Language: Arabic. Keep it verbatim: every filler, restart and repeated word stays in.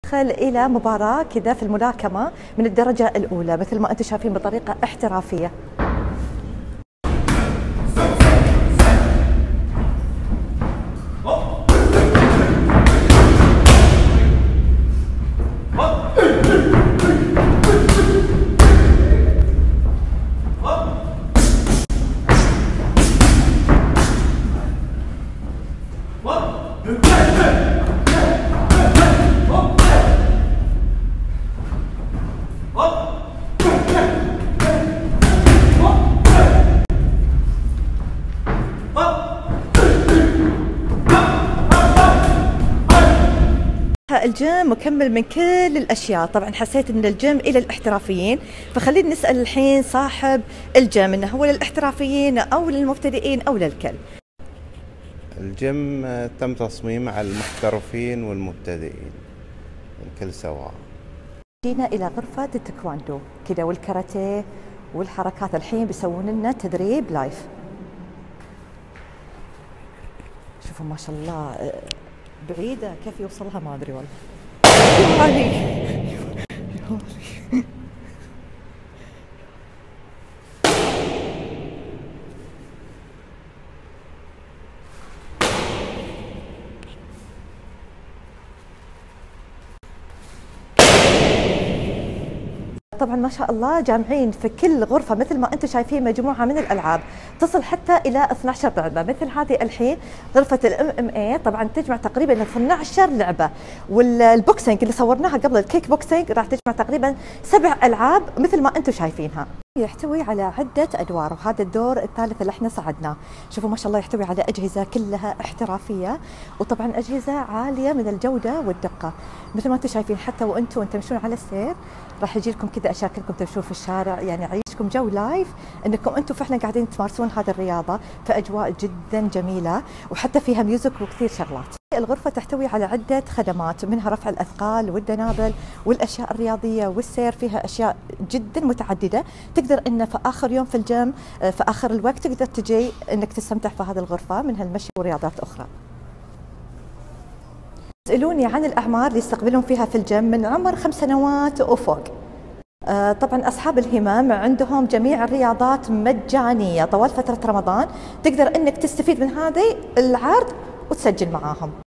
ندخل إلى مباراة كذا في الملاكمة من الدرجة الأولى مثل ما أنتم شايفين بطريقة احترافية. الجيم مكمل من كل الأشياء. طبعا حسيت أن الجيم إلى الاحترافيين، فخلينا نسأل الحين صاحب الجيم أنه هو للاحترافيين أو للمبتدئين أو للكل. الجيم تم تصميمه على المحترفين والمبتدئين الكل سواء. جينا إلى غرفة التايكواندو كذا والكاراتيه والحركات، الحين بيسوون لنا تدريب لايف. شوفوا ما شاء الله بعيدة كيف يوصلها ما أدري والله. طبعا ما شاء الله جامعين في كل غرفة مثل ما انتم شايفين مجموعة من الألعاب تصل حتى إلى اثني عشر لعبة. مثل هذه الحين غرفة الام ام اي طبعا تجمع تقريبا اثني عشر لعبة، والبوكسينج اللي صورناها قبل الكيك بوكسينج راح تجمع تقريبا سبع ألعاب مثل ما انتم شايفينها. يحتوي على عدة أدوار وهذا الدور الثالث اللي احنا صعدناه. شوفوا ما شاء الله يحتوي على أجهزة كلها احترافية، وطبعا أجهزة عالية من الجودة والدقة مثل ما انتم شايفين. حتى وانتم تمشون على السير راح يجي لكم كذا اشياء كلكم تمشون في الشارع، يعني يعيشكم جو لايف انكم انتم فعلا قاعدين تمارسون هذه الرياضة في أجواء جدا جميلة، وحتى فيها ميوزك وكثير شغلات. الغرفة تحتوي على عدة خدمات منها رفع الأثقال والدنابل والأشياء الرياضية والسير، فيها أشياء جدا متعددة. تقدر إن في آخر يوم في الجيم في آخر الوقت تقدر تجي إنك تستمتع في هذه الغرفة منها المشي ورياضات أخرى. يسألوني عن الأعمار اللي يستقبلون فيها في الجيم من عمر خمس سنوات وفوق. طبعا أصحاب الهمم عندهم جميع الرياضات مجانية طوال فترة رمضان، تقدر إنك تستفيد من هذه العرض وتسجل معاهم.